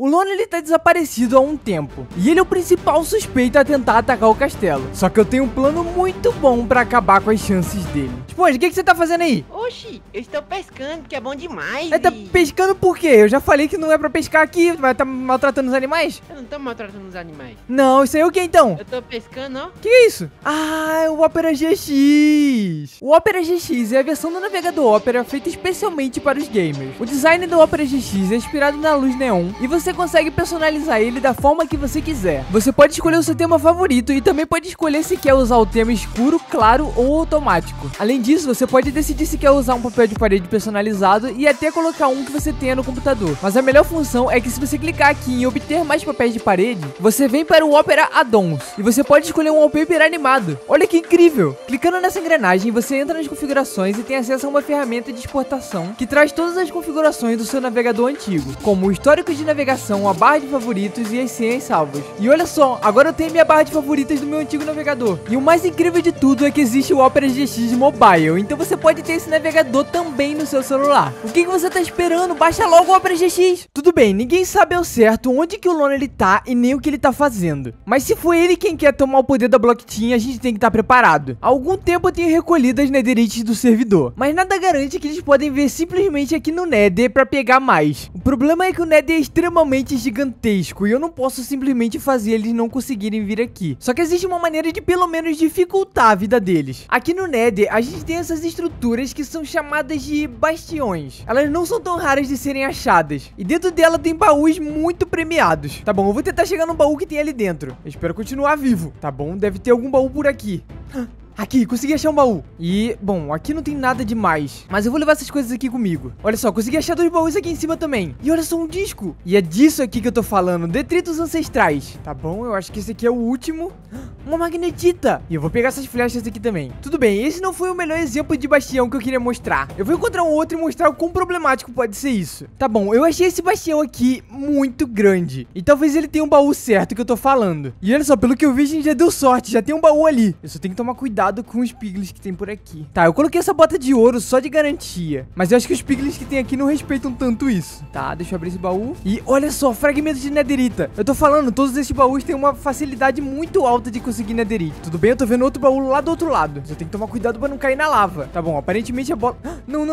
O Lono ele tá desaparecido há um tempo, e ele é o principal suspeito a tentar atacar o castelo. Só que eu tenho um plano muito bom pra acabar com as chances dele. Esponja, o que você tá fazendo aí? Oxi, eu estou pescando, que é bom demais. Tá pescando por quê? Eu já falei que não é pra pescar aqui, vai tá maltratando os animais? Eu não tô maltratando os animais. Não, isso aí é o que então? Eu tô pescando, ó. Que é isso? Ah, é o Opera GX. O Opera GX é a versão do navegador Opera feita especialmente para os gamers. O design do Opera GX é inspirado na luz neon e você consegue personalizar ele da forma que você quiser. Você pode escolher o seu tema favorito e também pode escolher se quer usar o tema escuro, claro ou automático. Além disso, você pode decidir se quer usar um papel de parede personalizado e até colocar um que você tenha no computador. Mas a melhor função é que se você clicar aqui em obter mais papéis de parede, você vem para o Opera Add-ons e você pode escolher um wallpaper animado. Olha que incrível! Clicando nessa engrenagem, você entra nas configurações e tem acesso a uma ferramenta de exportação que traz todas as configurações do seu navegador antigo, como o histórico de navegação, a barra de favoritos e as senhas salvas. E olha só, agora eu tenho minha barra de favoritas do meu antigo navegador. E o mais incrível de tudo é que existe o Opera GX Mobile, então você pode ter esse navegador também no seu celular. O que você tá esperando? Baixa logo o Opera GX! Tudo bem, ninguém sabe ao certo onde que o Lono ele tá e nem o que ele tá fazendo. Mas se foi ele quem quer tomar o poder da Blockchain, a gente tem que estar preparado. Há algum tempo eu tenho recolhido as netherites do servidor, mas nada garante que eles podem vir simplesmente aqui no Nether pra pegar mais. O problema é que o Nether é extremamente gigantesco e eu não posso simplesmente fazer eles não conseguirem vir aqui. Só que existe uma maneira de pelo menos dificultar a vida deles. Aqui no Nether a gente tem essas estruturas que são chamadas de bastiões. Elas não são tão raras de serem achadas e dentro dela tem baús muito premiados. Tá bom, eu vou tentar chegar no baú que tem ali dentro. Eu espero continuar vivo. Tá bom, deve ter algum baú por aqui. Aqui, consegui achar um baú. E, bom, aqui não tem nada demais, mas eu vou levar essas coisas aqui comigo. Olha só, consegui achar 2 baús aqui em cima também. E olha só, um disco. E é disso aqui que eu tô falando, detritos ancestrais. Tá bom, eu acho que esse aqui é o último. Uma magnetita. E eu vou pegar essas flechas aqui também. Tudo bem, esse não foi o melhor exemplo de bastião que eu queria mostrar. Eu vou encontrar um outro e mostrar o quão problemático pode ser isso. Tá bom, eu achei esse bastião aqui muito grande. E talvez ele tenha um baú certo que eu tô falando. E olha só, pelo que eu vi, a gente já deu sorte. Já tem um baú ali. Eu só tenho que tomar cuidado com os piglins que tem por aqui. Tá, eu coloquei essa bota de ouro só de garantia, mas eu acho que os piglins que tem aqui não respeitam tanto isso. Tá, deixa eu abrir esse baú. E olha só, fragmentos de netherita. Eu tô falando, todos esses baús têm uma facilidade muito alta de conseguir netherite. Tudo bem, eu tô vendo outro baú lá do outro lado. Só tem que tomar cuidado pra não cair na lava. Tá bom, aparentemente a bota... Não.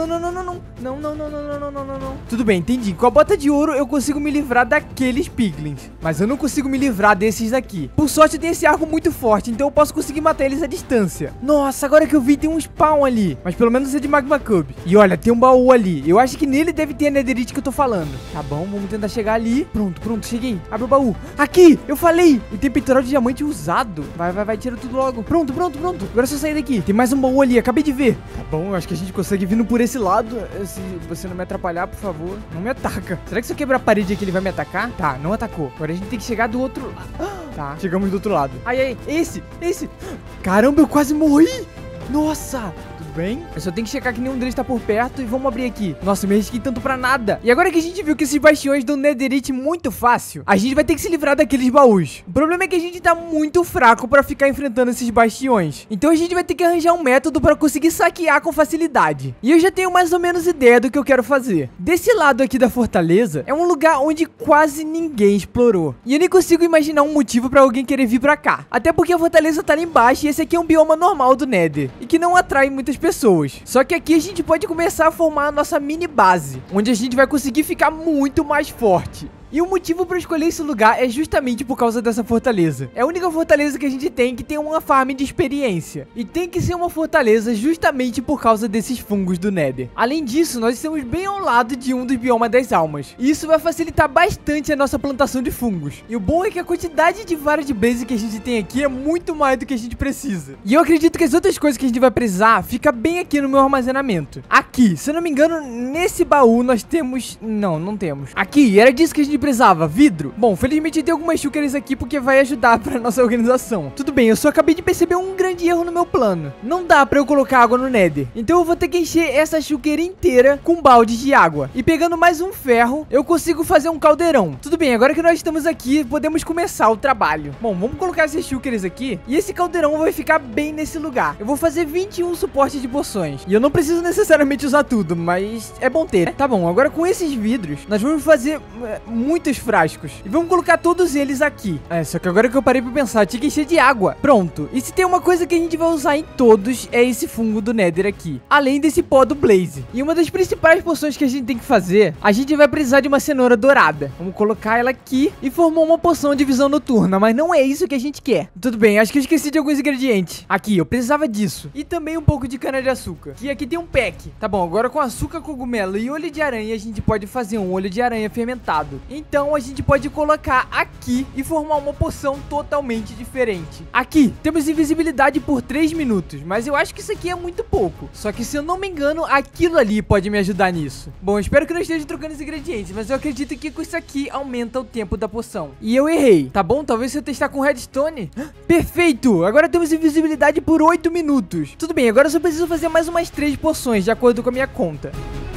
Tudo bem, entendi. Com a bota de ouro eu consigo me livrar daqueles piglins, mas eu não consigo me livrar desses daqui. Por sorte tem esse arco muito forte, então eu posso conseguir matar eles à distância. Nossa, agora que eu vi, tem um spawn ali. Mas pelo menos é de Magma Cube. E olha, tem um baú ali. Eu acho que nele deve ter a netherite que eu tô falando. Tá bom, vamos tentar chegar ali. Pronto, cheguei. Abre o baú. Aqui, eu falei. E tem peitoral de diamante usado. Vai, tira tudo logo. Pronto. Agora é só sair daqui. Tem mais um baú ali, acabei de ver. Tá bom, eu acho que a gente consegue vindo por esse lado. Se você não me atrapalhar, por favor, não me ataca. Será que se eu quebrar a parede aqui ele vai me atacar? Tá, não atacou. Agora a gente tem que chegar do outro lado. Tá, chegamos do outro lado. Ai, esse. Caramba, eu quase morri. Nossa, tudo bem? Eu só tenho que checar que nenhum deles tá por perto e vamos abrir aqui. Nossa, eu me arrisquei tanto pra nada. E agora que a gente viu que esses bastiões dão netherite muito fácil, a gente vai ter que se livrar daqueles baús. O problema é que a gente tá muito fraco pra ficar enfrentando esses bastiões. Então a gente vai ter que arranjar um método pra conseguir saquear com facilidade. E eu já tenho mais ou menos ideia do que eu quero fazer. Desse lado aqui da fortaleza é um lugar onde quase ninguém explorou. E eu nem consigo imaginar um motivo pra alguém querer vir pra cá. Até porque a fortaleza tá lá embaixo e esse aqui é um bioma normal do Nether e que não atrai muitas pessoas. Só que aqui a gente pode começar a formar a nossa mini base, onde a gente vai conseguir ficar muito mais forte. E o motivo para escolher esse lugar é justamente por causa dessa fortaleza. É a única fortaleza que a gente tem que tem uma farm de experiência. E tem que ser uma fortaleza justamente por causa desses fungos do Nether. Além disso, nós estamos bem ao lado de um dos biomas das almas. E isso vai facilitar bastante a nossa plantação de fungos. E o bom é que a quantidade de varas de blaze que a gente tem aqui é muito mais do que a gente precisa. E eu acredito que as outras coisas que a gente vai precisar fica bem aqui no meu armazenamento. Aqui, se eu não me engano, nesse baú nós temos... Não temos. Aqui, era disso que a gente precisava, vidro. Bom, felizmente tem algumas shulkers aqui porque vai ajudar pra nossa organização. Tudo bem, eu só acabei de perceber um grande erro no meu plano. Não dá pra eu colocar água no Nether. Então eu vou ter que encher essa shulker inteira com baldes de água. E pegando mais um ferro, eu consigo fazer um caldeirão. Tudo bem, agora que nós estamos aqui, podemos começar o trabalho. Bom, vamos colocar esses shulkers aqui. E esse caldeirão vai ficar bem nesse lugar. Eu vou fazer 21 suportes de poções. E eu não preciso necessariamente usar tudo, mas é bom ter, né? Tá bom, agora com esses vidros, nós vamos fazer muitos frascos. E vamos colocar todos eles aqui. Só que agora que eu parei pra pensar, tinha que encher de água. Pronto. E se tem uma coisa que a gente vai usar em todos, é esse fungo do Nether aqui. Além desse pó do Blaze. E uma das principais poções que a gente tem que fazer, a gente vai precisar de uma cenoura dourada. Vamos colocar ela aqui e formar uma poção de visão noturna. Mas não é isso que a gente quer. Tudo bem, acho que eu esqueci de alguns ingredientes. Aqui, eu precisava disso. E também um pouco de cana de açúcar. E aqui tem um pack. Tá bom, agora com açúcar, cogumelo e olho de aranha, a gente pode fazer um olho de aranha fermentado. Então a gente pode colocar aqui e formar uma poção totalmente diferente. Aqui, temos invisibilidade por 3 minutos. Mas eu acho que isso aqui é muito pouco. Só que se eu não me engano, aquilo ali pode me ajudar nisso. Bom, eu espero que não esteja trocando os ingredientes, mas eu acredito que com isso aqui aumenta o tempo da poção. E eu errei, tá bom? Talvez se eu testar com redstone. Perfeito! Agora temos invisibilidade por 8 minutos. Tudo bem, agora eu só preciso fazer mais umas 3 poções, de acordo com a minha conta.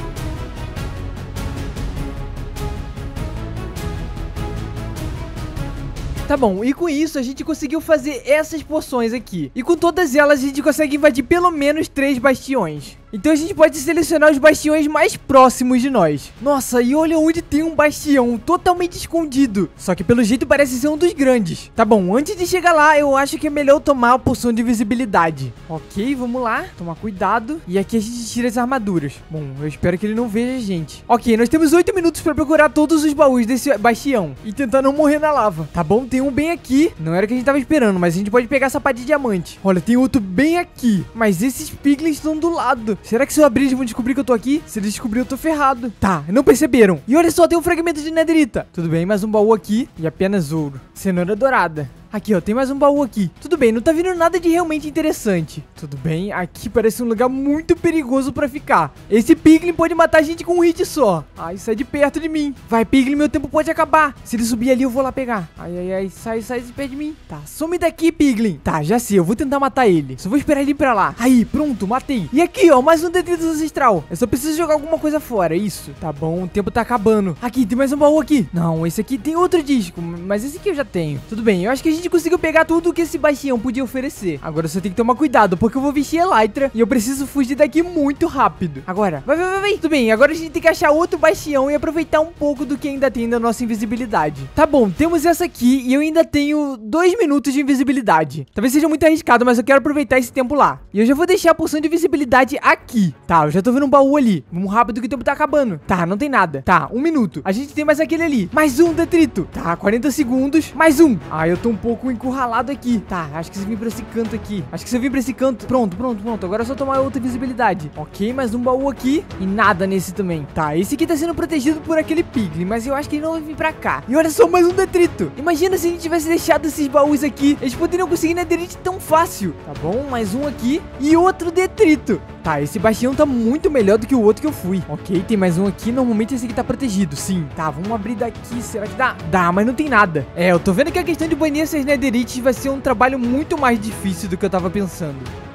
Tá bom, e com isso a gente conseguiu fazer essas poções aqui. E com todas elas a gente consegue invadir pelo menos 3 bastiões. Então a gente pode selecionar os bastiões mais próximos de nós. Nossa, e olha onde tem um bastião totalmente escondido. Só que pelo jeito parece ser um dos grandes. Tá bom, antes de chegar lá, eu acho que é melhor eu tomar a poção de invisibilidade. Ok, vamos lá. Tomar cuidado. E aqui a gente tira as armaduras. Bom, eu espero que ele não veja a gente. Ok, nós temos 8 minutos pra procurar todos os baús desse bastião. E tentar não morrer na lava. Tá bom, tem um bem aqui. Não era o que a gente tava esperando, mas a gente pode pegar essa pá de diamante. Olha, tem outro bem aqui. Mas esses piglins estão do lado. Será que se eu abrir eles vão descobrir que eu tô aqui? Se eles descobrirem, eu tô ferrado. Tá, não perceberam. E olha só, tem um fragmento de netherita. Tudo bem, mais um baú aqui. E apenas ouro. Cenoura dourada. Aqui, ó, tem mais um baú aqui. Tudo bem, não tá vindo nada de realmente interessante. Tudo bem, aqui parece um lugar muito perigoso pra ficar. Esse piglin pode matar a gente com um hit só. Ai, sai de perto de mim. Vai, piglin, meu tempo pode acabar. Se ele subir ali, eu vou lá pegar. Ai, ai, ai, sai de perto de mim. Tá, some daqui, piglin. Tá, já sei, eu vou tentar matar ele. Só vou esperar ele ir pra lá. Aí, pronto, matei. E aqui, ó, mais um detrito ancestral. Eu só preciso jogar alguma coisa fora, isso. Tá bom, o tempo tá acabando. Aqui, tem mais um baú aqui. Não, esse aqui tem outro disco, mas esse aqui eu já tenho. Tudo bem, eu acho que a gente conseguiu pegar tudo que esse bastião podia oferecer. Agora você tem que tomar cuidado, porque eu vou vestir Elytra e eu preciso fugir daqui muito rápido. Agora, vai. Tudo bem, agora a gente tem que achar outro bastião e aproveitar um pouco do que ainda tem da nossa invisibilidade. Tá bom, temos essa aqui e eu ainda tenho 2 minutos de invisibilidade. Talvez seja muito arriscado, mas eu quero aproveitar esse tempo lá. E eu já vou deixar a poção de invisibilidade aqui. Tá, eu já tô vendo um baú ali. Vamos rápido que o tempo tá acabando. Tá, não tem nada. Tá, 1 minuto. A gente tem mais aquele ali. Mais um detrito. Tá, 40 segundos. Mais um. Ah, eu tô um pouco encurralado aqui. Tá, acho que se eu vim pra esse canto aqui. Pronto. Agora é só tomar outra visibilidade. Ok, mais um baú aqui. E nada nesse também. Tá, esse aqui tá sendo protegido por aquele piglin, mas eu acho que ele não vai vir pra cá. E olha só, mais um detrito. Imagina se a gente tivesse deixado esses baús aqui. Eles poderiam conseguir netherite tão fácil. Tá bom, mais um aqui. E outro detrito. Tá, esse bastião tá muito melhor do que o outro que eu fui. Ok, tem mais um aqui. Normalmente esse aqui tá protegido, sim. Tá, vamos abrir daqui. Será que dá? Dá, mas não tem nada. É, eu tô vendo que a questão de banir essas netherite vai ser um trabalho muito mais difícil do que eu tava pensando.